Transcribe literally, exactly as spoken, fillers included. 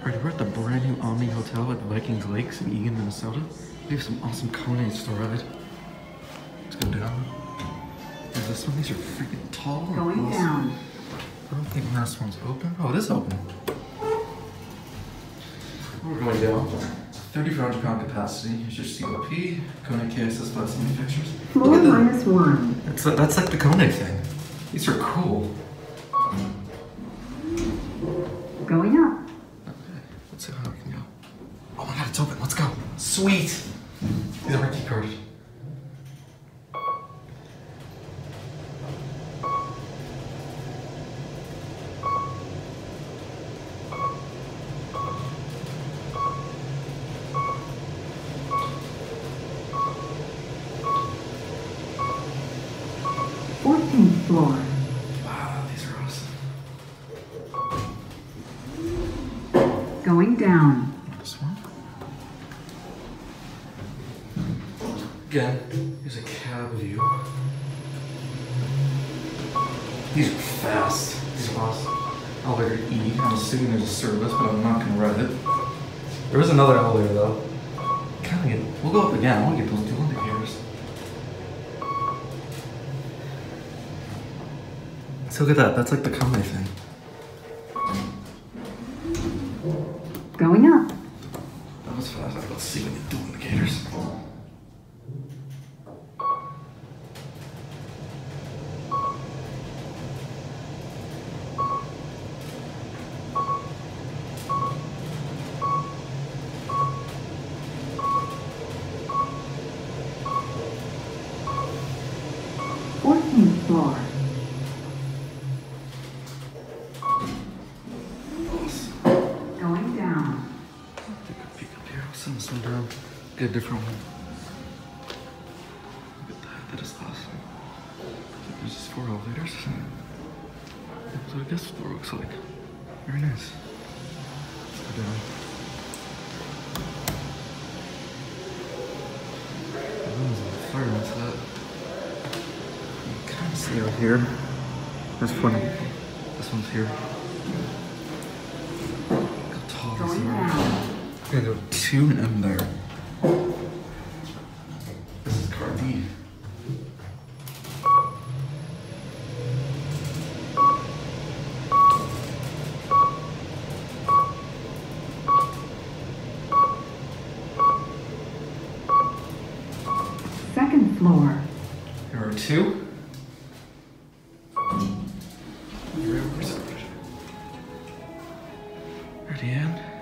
Alright, we're at the brand new Omni Hotel at Viking Lakes in Eagan, Minnesota. We have some awesome KONEs to ride. Let's go down. There's this one. These are freaking tall. Going down. I don't think this one's open. Oh, it is open. We're going down. thirty-four hundred pound capacity. Here's your C O P. KONE K S S plus manufacturers. Floor minus one. That's, that's like the KONE thing. These are cool. Going up. Okay, let's see how we can go. Oh my god, it's open. Let's go. Sweet. These are my key cards. fourteenth floor. Wow, these are awesome. Going down. This one. Again, here's a cab view. These are fast. These are awesome. Elevator E. I'm assuming there's a service, but I'm not gonna ride it. There is another elevator though. Kind of get. We'll go up again. I want to get those dual indicators. So look at that. That's like the KONE thing. Going up. That was fast. Let's see what the dual indicators. fourteenth floor. Going down. Take a peek up here. Send this one down. Get a different one. Look at that. That is awesome. There's just four elevators. That's what I guess the floor looks like. Very nice. Let's go down. That one's on fire. What's that? You can kind of see out here. There's one. This one's here. Going down. I'm gonna go two and M there. This is car B. Second floor. Here are two. Ready in?